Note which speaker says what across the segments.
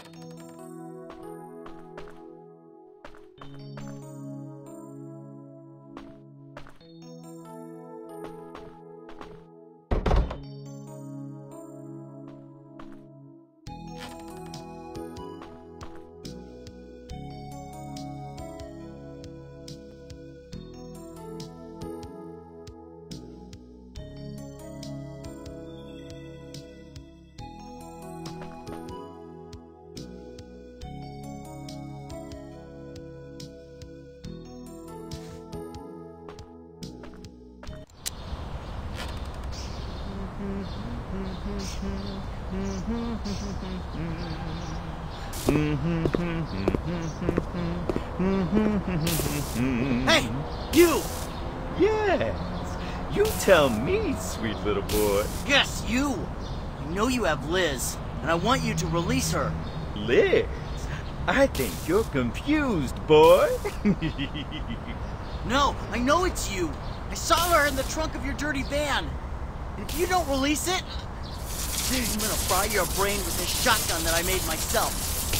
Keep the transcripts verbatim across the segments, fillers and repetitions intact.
Speaker 1: Hey, you!
Speaker 2: Yes, you tell me, sweet little boy.
Speaker 1: Yes, you! I know you have Liz, and I want you to release her.
Speaker 2: Liz? I think you're confused, boy.
Speaker 1: No, I know it's you. I saw her in the trunk of your dirty van. And if you don't release it, I'm gonna fry your brain with this shotgun that I made myself.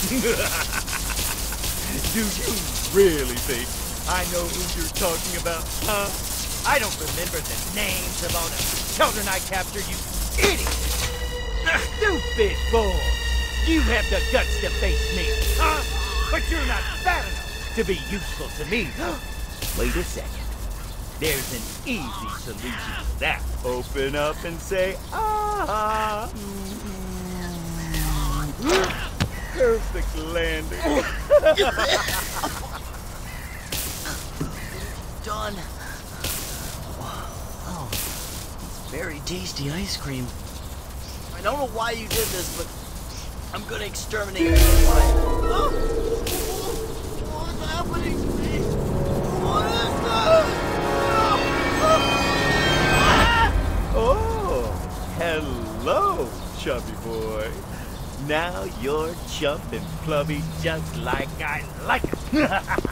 Speaker 2: Do you really think I know who you're talking about, huh? I don't remember the names of all the children I captured, you idiot! Stupid boy! You have the guts to face me, huh? But you're not fat enough to be useful to me. Wait a second. There's an easy solution to that. Open up and say, ah. Perfect landing.
Speaker 1: Done. Oh, it's very tasty ice cream. I don't know why you did this, but I'm gonna exterminate you. Oh! What's happening to me? What is this?
Speaker 2: Oh, hello, chubby boy. Now you're chump and plubby just like I like it.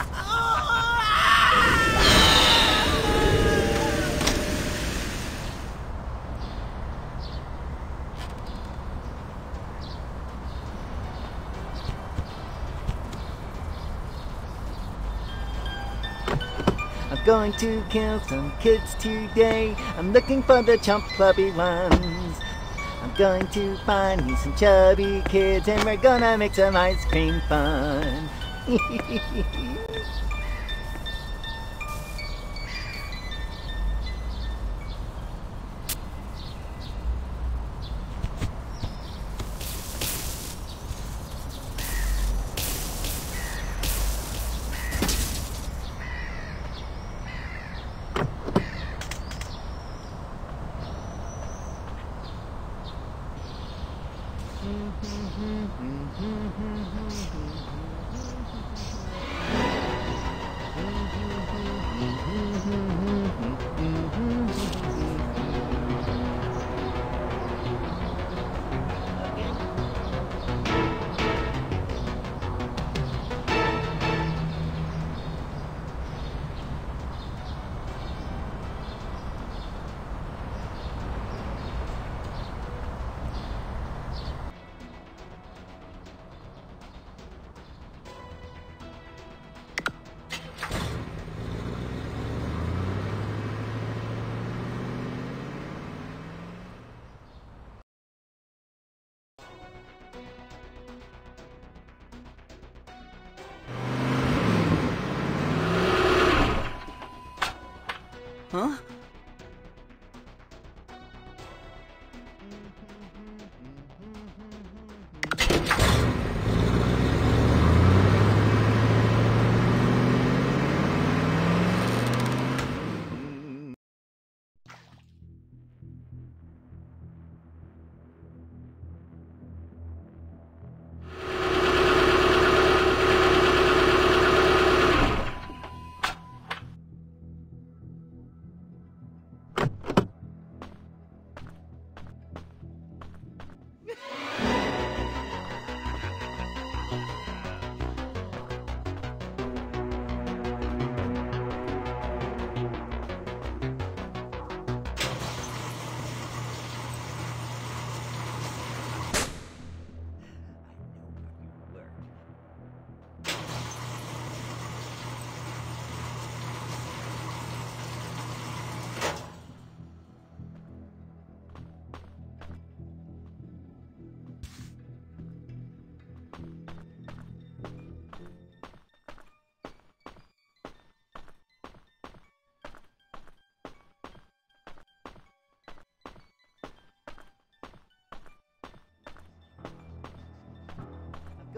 Speaker 2: I'm going to kill some kids today. I'm looking for the chump plubby ones. I'm going to find me some chubby kids and we're gonna make some ice cream fun.
Speaker 1: Huh?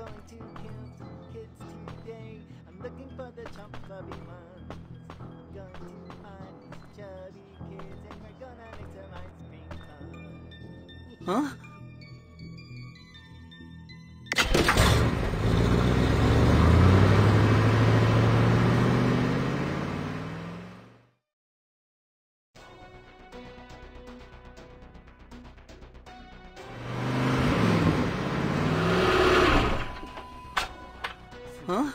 Speaker 3: going to kill some kids today. I'm looking for the chump chubby ones. I'm going to find these chubby kids and we're gonna make some ice cream fun.
Speaker 1: Huh? Huh?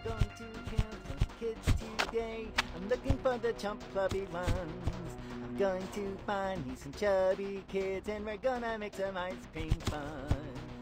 Speaker 3: going to camp with kids today. I'm looking for the chump clubby ones. I'm going to find me some chubby kids, and we're gonna make some ice cream fun.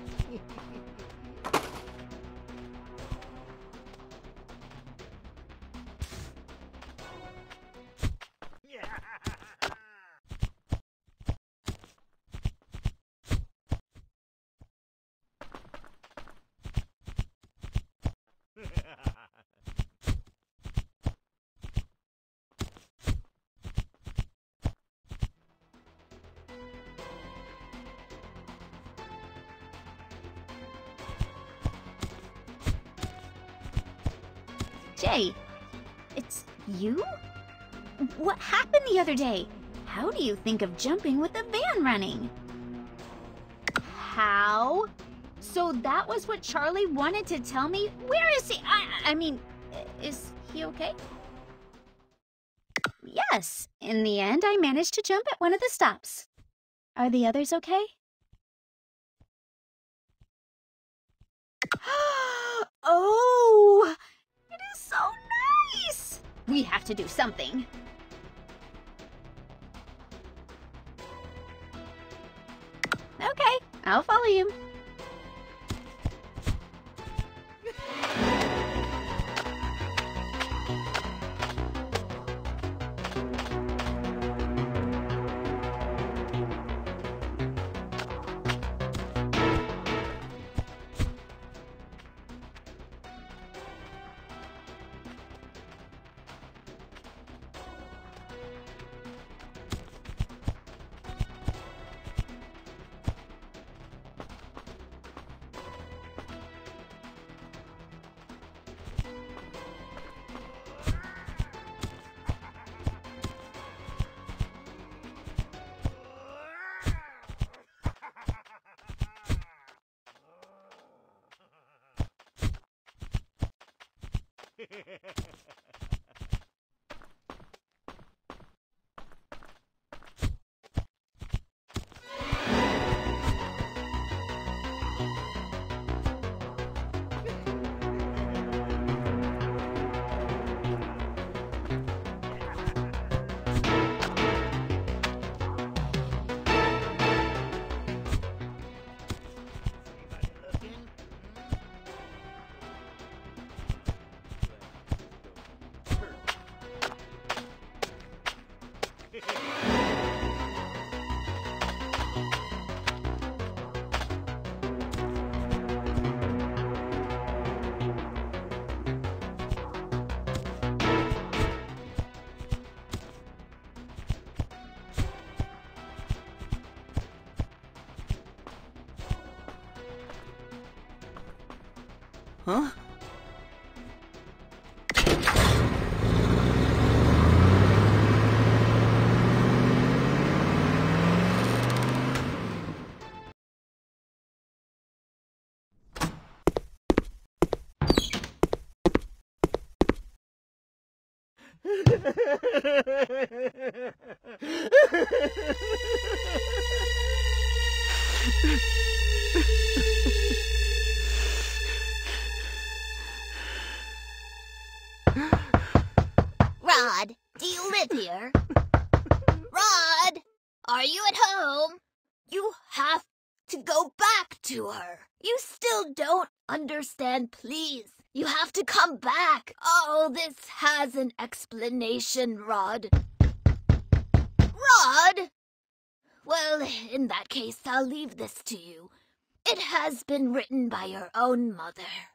Speaker 4: Jay, it's you? What happened the other day? How do you think of jumping with the van running? How? So that was what Charlie wanted to tell me? Where is he? I, I mean, is he okay? Yes, in the end I managed to jump at one of the stops. Are the others okay? Oh! It is so nice! We have to do something. Okay, I'll follow you.
Speaker 1: Huh?
Speaker 5: Rod, do you live here? Rod, are you at home? You have to go back to her. You still don't understand, please. You have to come back. Oh, this has an explanation, Rod. Rod! Well, in that case, I'll leave this to you. It has been written by your own mother.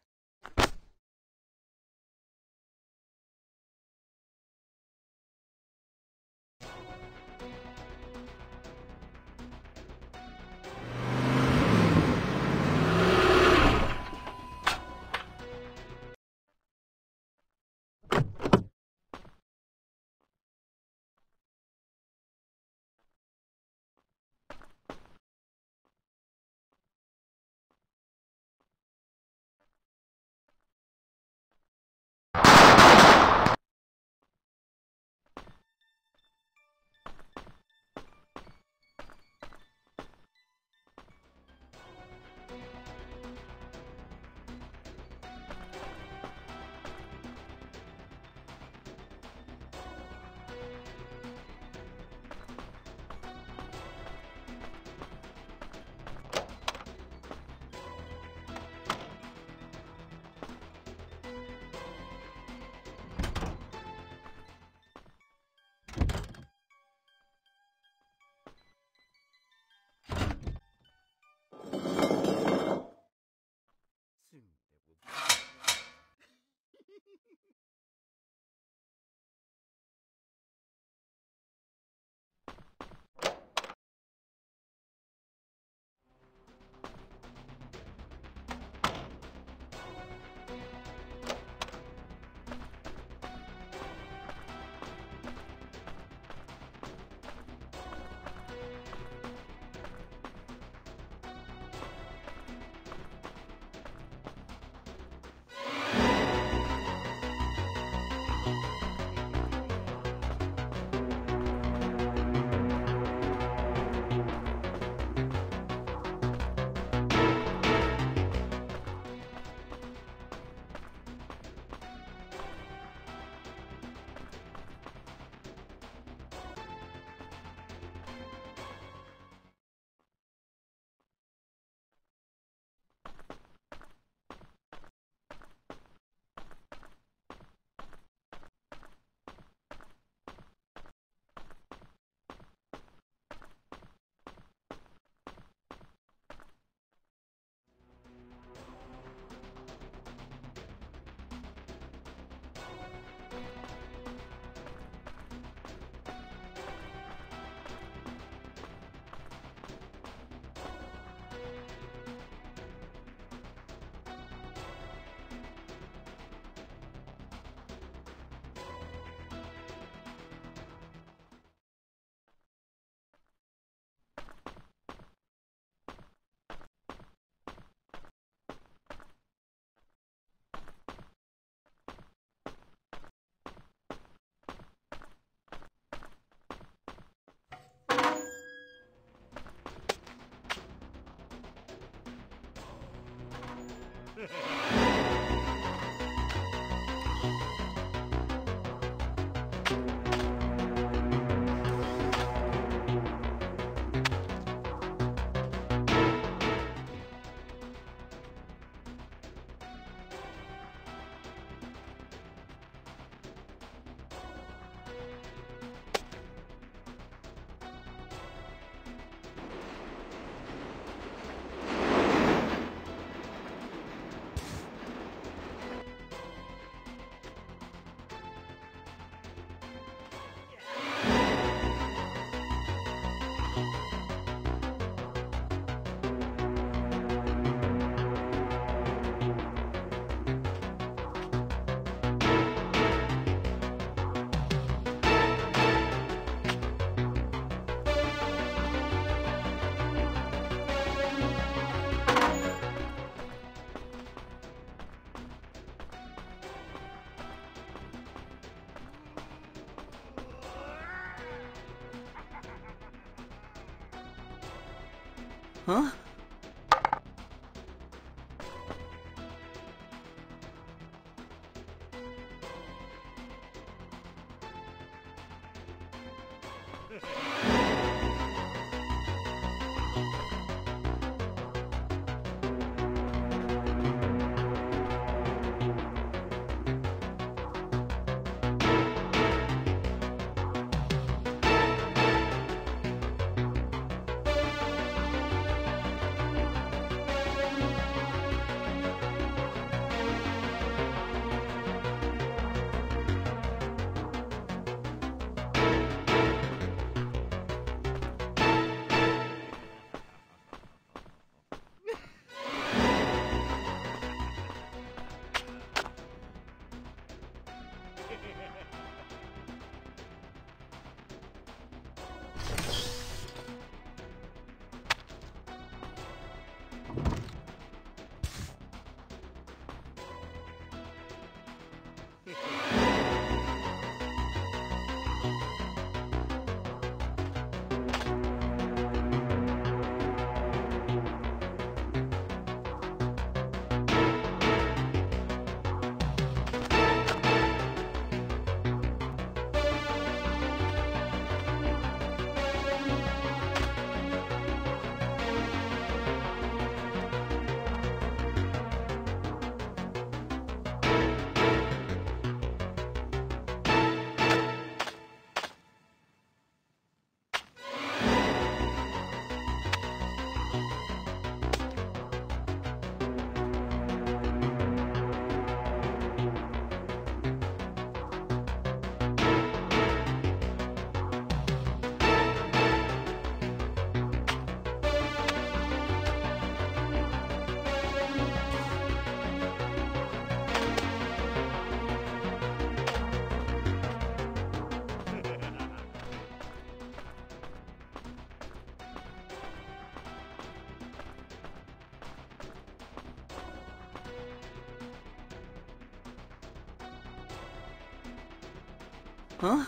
Speaker 1: Huh? Huh?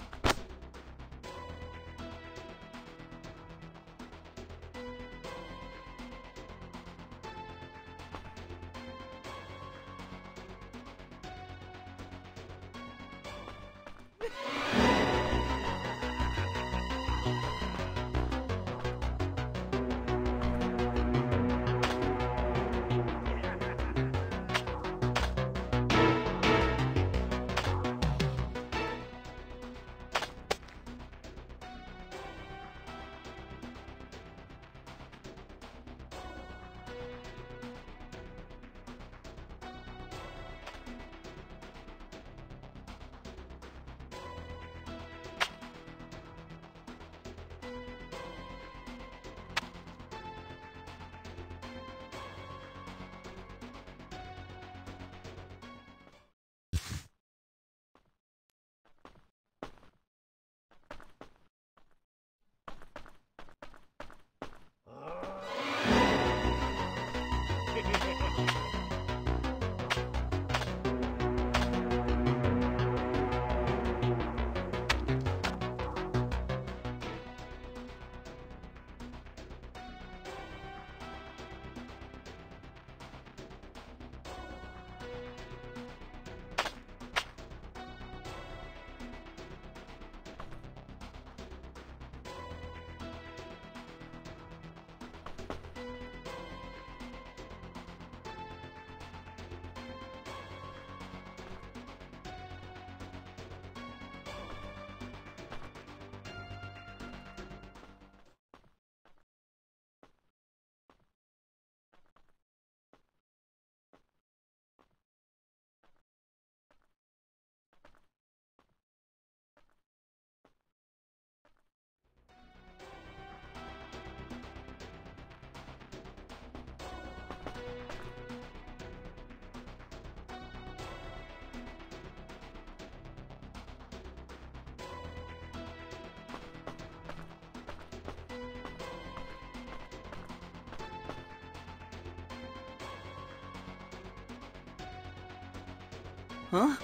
Speaker 1: Huh?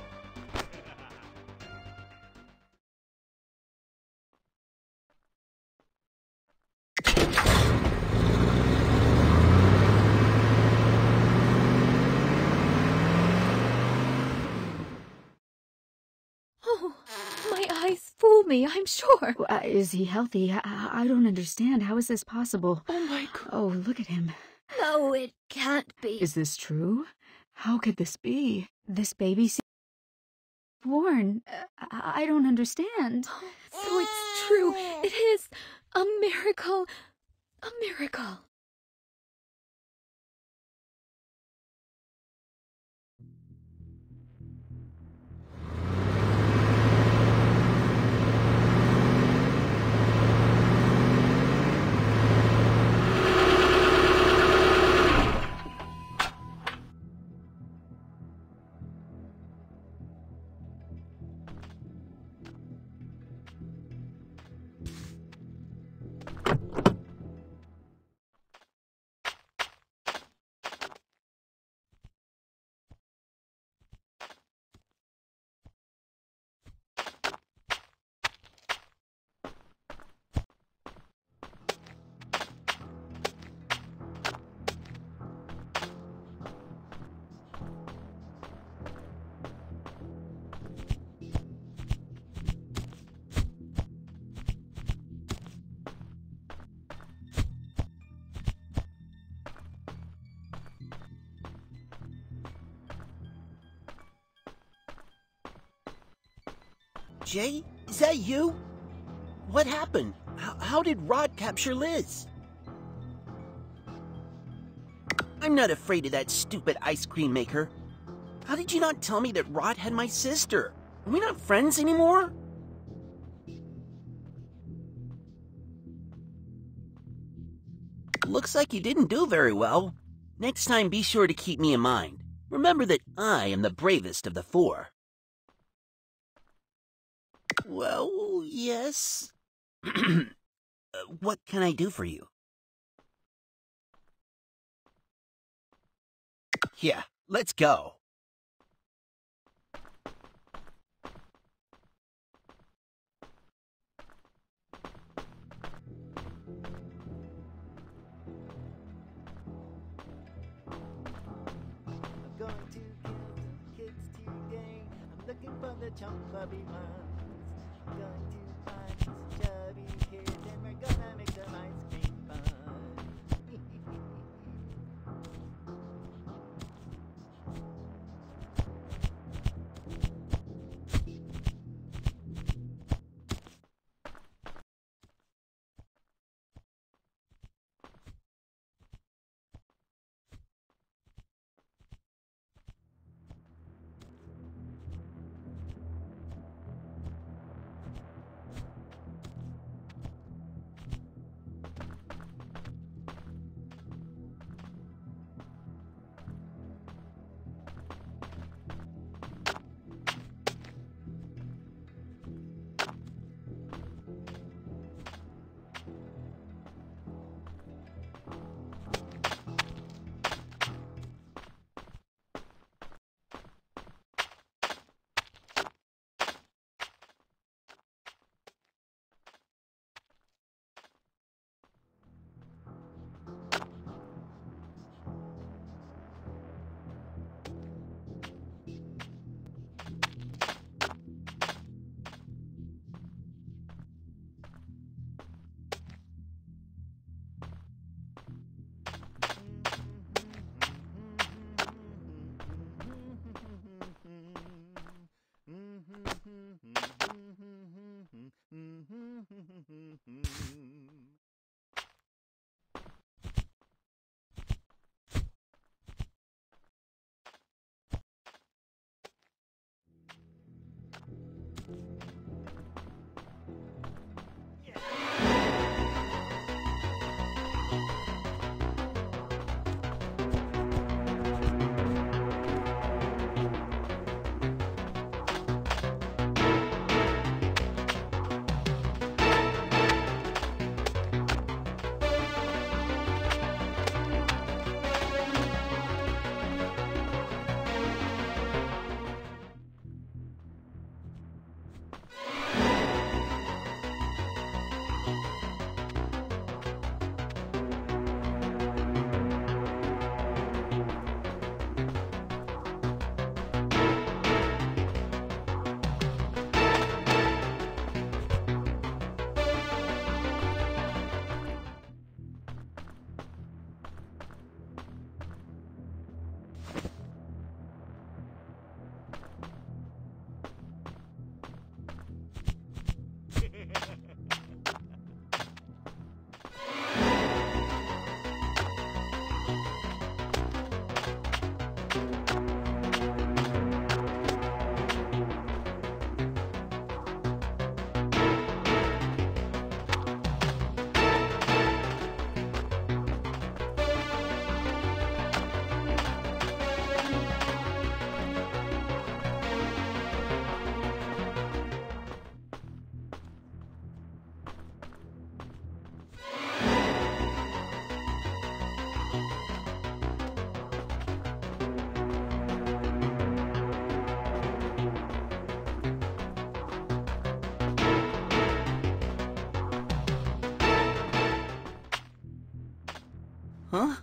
Speaker 6: Oh, my eyes fool me, I'm sure.
Speaker 4: Uh, is he healthy? I, I don't understand. How is this possible?
Speaker 6: Oh my God.
Speaker 4: Oh, look at him.
Speaker 5: No, it can't be.
Speaker 4: Is this true? How could this be? This baby seems born. Uh, I, I don't understand.
Speaker 6: Oh, so it's true. It is a miracle. A miracle.
Speaker 1: Jay, is that you? What happened? How, how did Rod capture Liz? I'm not afraid of that stupid ice cream maker. How did you not tell me that Rod had my sister? Are we not friends anymore? Looks like you didn't do very well. Next time, be sure to keep me in mind. Remember that I am the bravest of the four. Well, yes. Uh, what can I do for you? Yeah, let's go.
Speaker 3: the chubby ones. Going to find these chubby kids and we're gonna make some ice cream fun.
Speaker 1: Huh?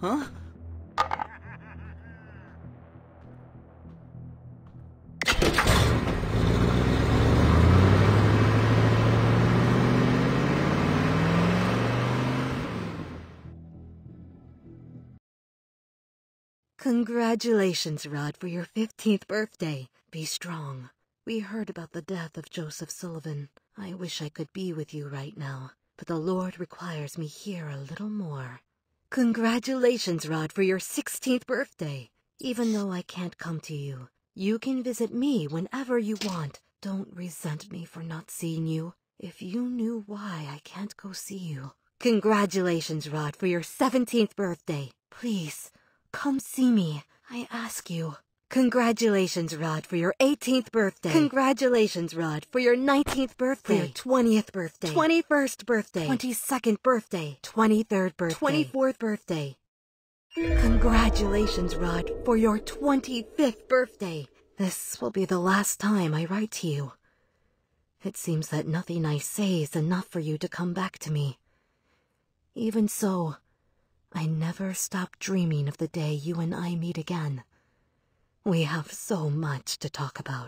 Speaker 1: Huh?
Speaker 7: Congratulations, Rod, for your fifteenth birthday. Be strong. We heard about the death of Joseph Sullivan. I wish I could be with you right now, but the Lord requires me here a little more. Congratulations, Rod, for your sixteenth birthday. Even though I can't come to you, you can visit me whenever you want. Don't resent me for not seeing you. If you knew why I can't go see you. Congratulations, Rod, for your seventeenth birthday. Please, come see me, I ask you. Congratulations, Rod, for your eighteenth birthday. Congratulations, Rod, for your nineteenth birthday. For your twentieth birthday. twenty-first birthday. twenty-second birthday. twenty-third birthday. twenty-fourth birthday. Congratulations, Rod, for your twenty-fifth birthday. This will be the last time I write to you. It seems that nothing I say is enough for you to come back to me. Even so, I never stop dreaming of the day you and I meet again. We have so much to talk about.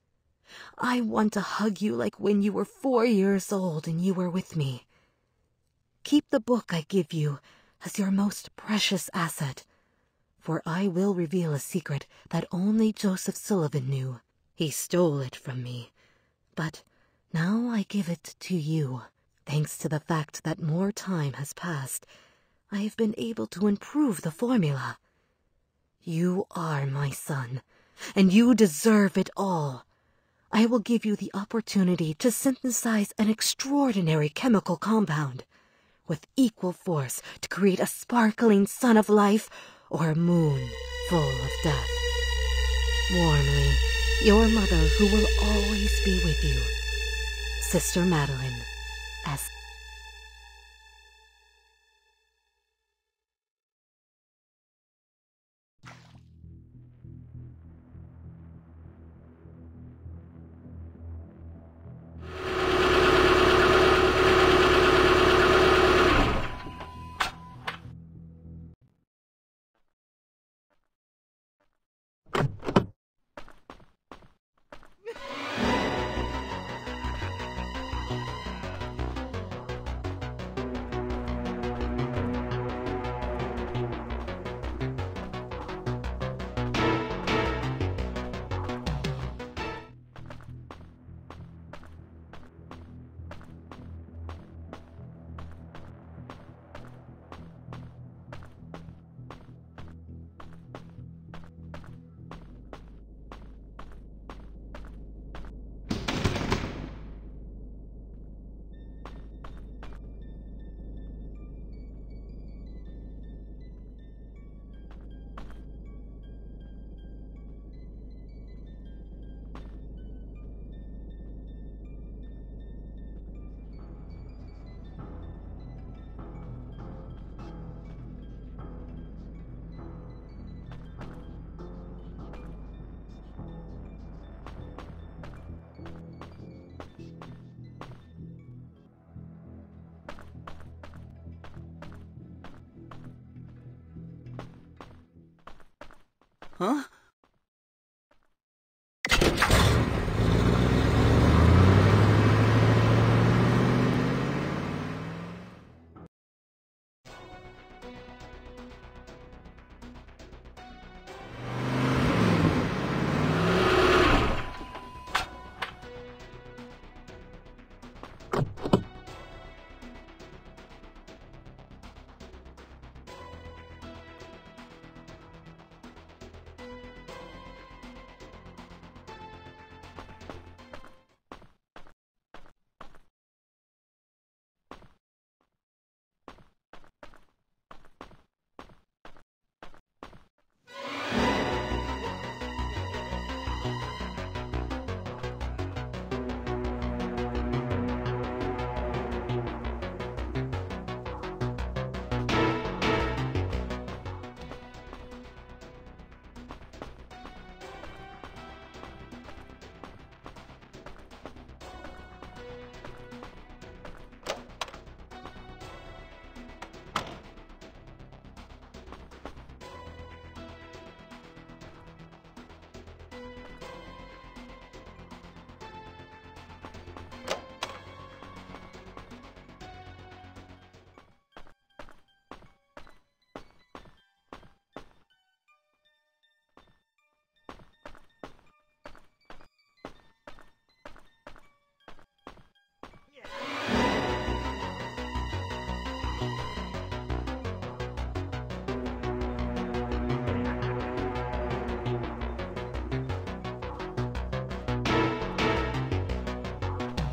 Speaker 7: I want to hug you like when you were four years old and you were with me. Keep the book I give you as your most precious asset, for I will reveal a secret that only Joseph Sullivan knew. He stole it from me, but now I give it to you. Thanks to the fact that more time has passed, I have been able to improve the formula. You are my son, and you deserve it all. I will give you the opportunity to synthesize an extraordinary chemical compound with equal force to create a sparkling sun of life or a moon full of death. Warmly, your mother who will always be with you, Sister Madeline, S.
Speaker 1: Huh?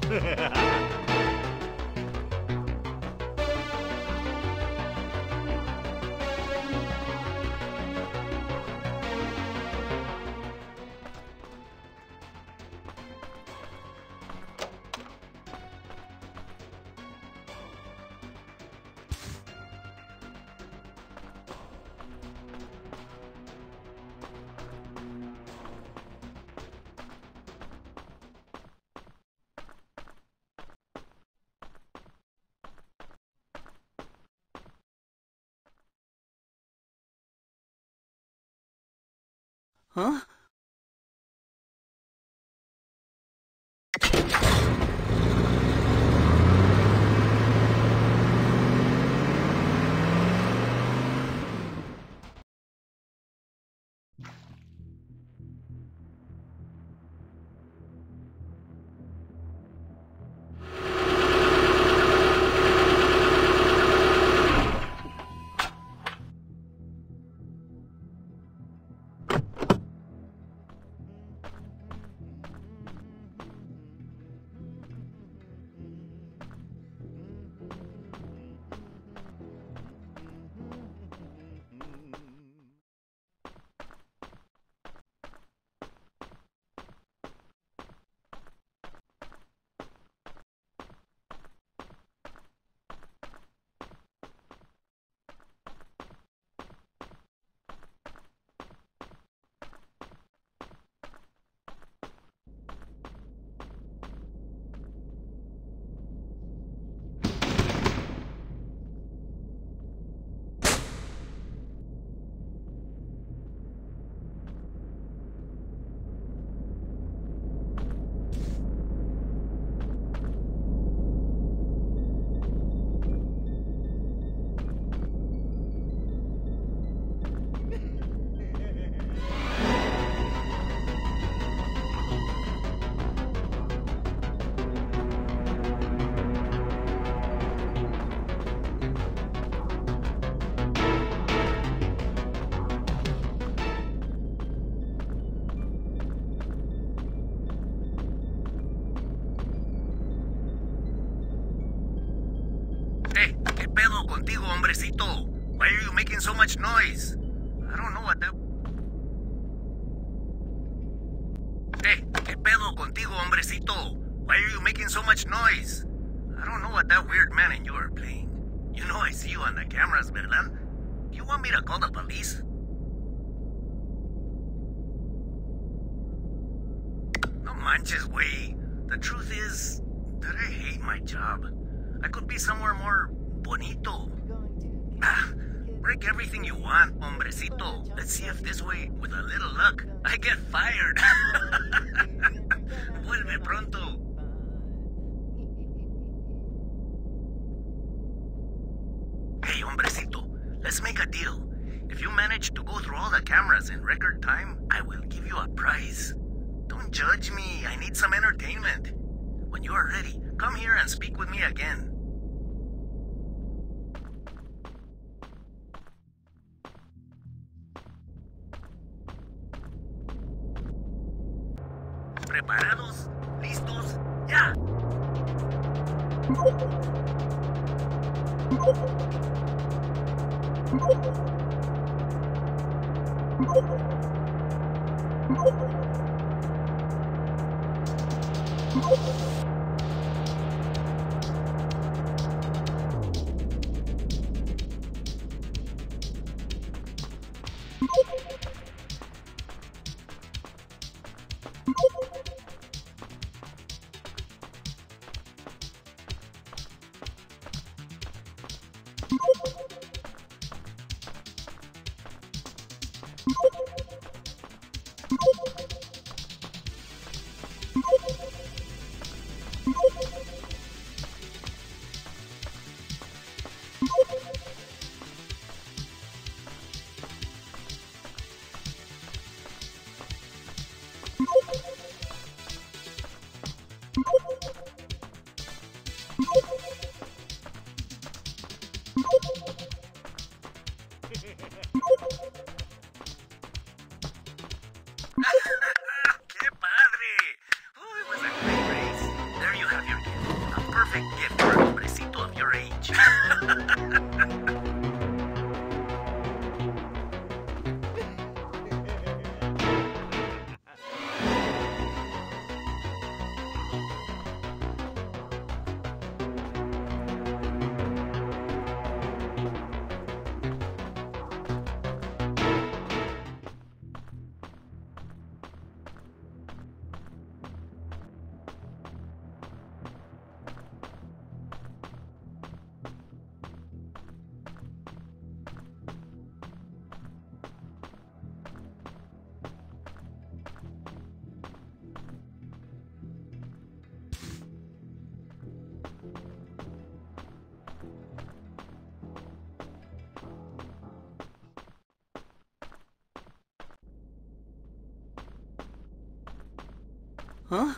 Speaker 1: Huh?
Speaker 8: Hey, ¿qué pedo contigo, hombrecito? Why are you making so much noise? I don't know what that... Hey, ¿qué pedo contigo, hombrecito? Why are you making so much noise? I don't know what that weird man and you are playing. You know I see you on the cameras, ¿verdad? You want me to call the police? No manches, güey. The truth is that I hate my job. I could be somewhere more bonito. Ah, break everything you want, hombrecito. Let's see if this way, with a little luck, I get fired. Vuelve pronto. Hey, hombrecito, let's make a deal. If you manage to go through all the cameras in record time, I will give you a prize. Don't judge me. I need some entertainment. When you are ready, come here and speak with me again. ¿Preparados? ¿Listos? ¡Ya! perfect gift for a hombrecito of your age.
Speaker 1: Huh?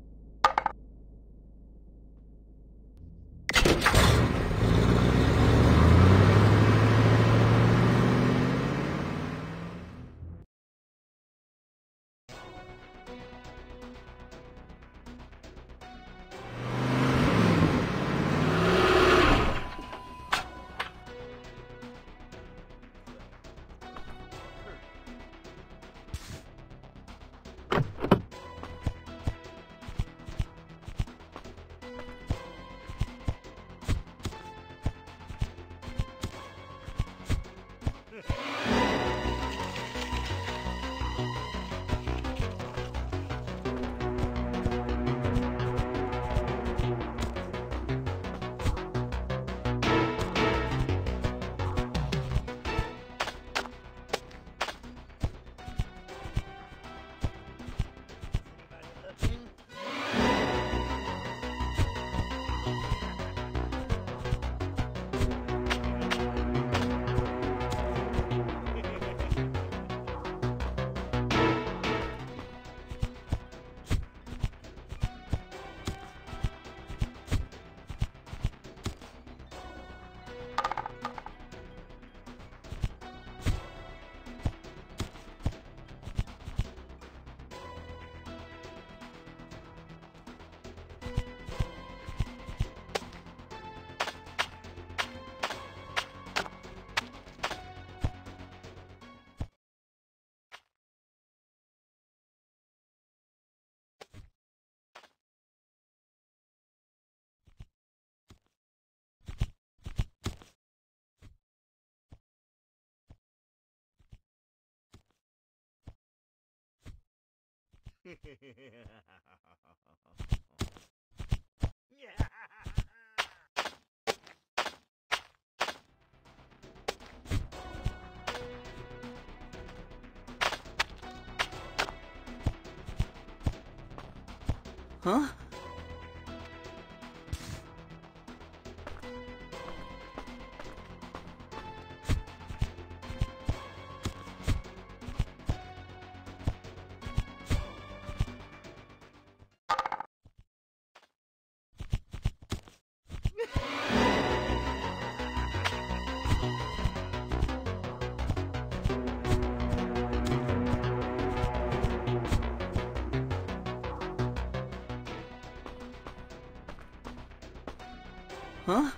Speaker 1: Huh? Huh?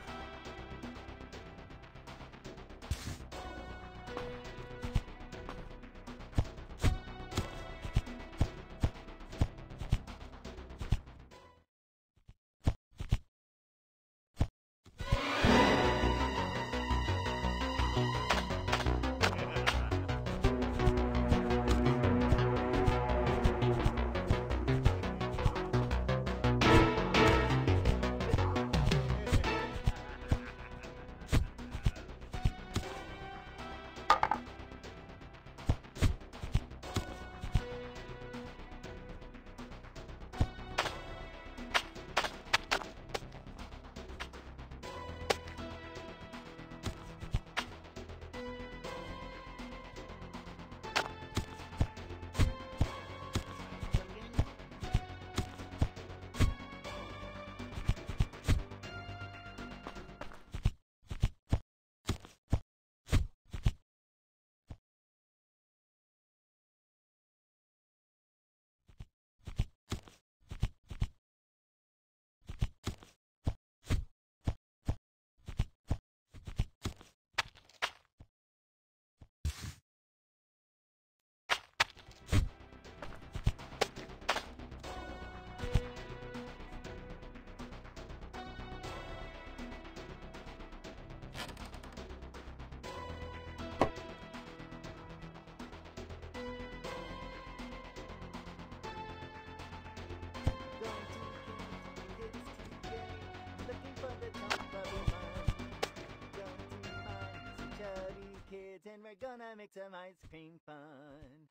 Speaker 3: the chumpa be fun. Going to find some chubby kids and we're gonna make some ice cream fun.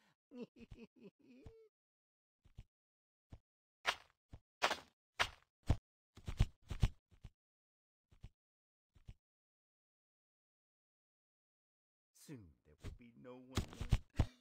Speaker 3: Soon there will be no one left.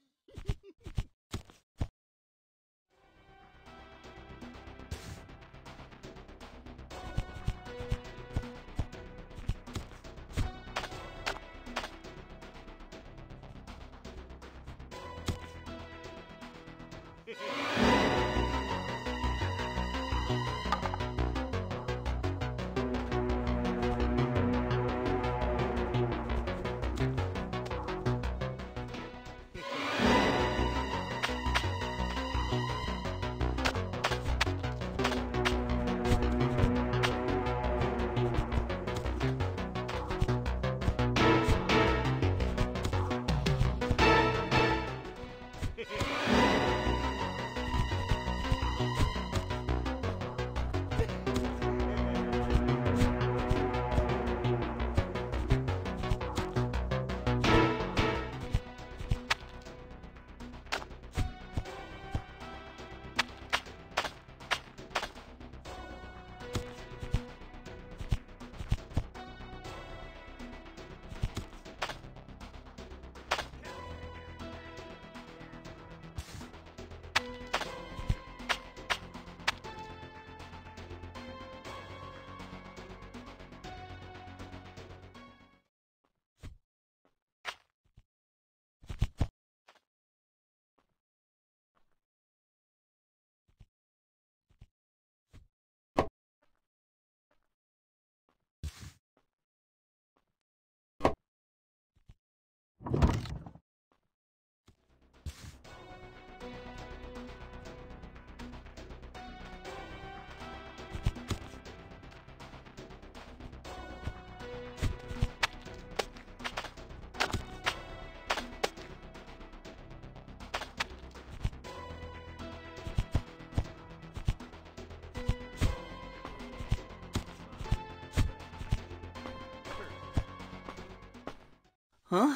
Speaker 1: Huh?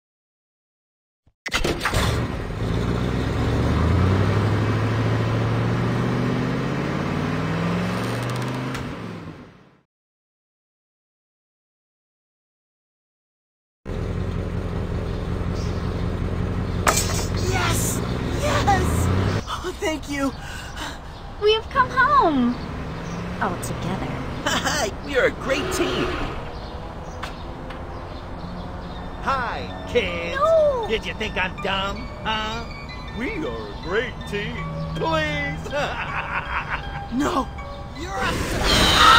Speaker 1: Yes! Yes! Oh, thank you.
Speaker 4: We have come home! All together.
Speaker 1: Hi, we are a great team.
Speaker 2: Hi, kids.
Speaker 4: No!
Speaker 2: Did you think I'm dumb, huh? We are a great team. Please.
Speaker 1: No, you're a...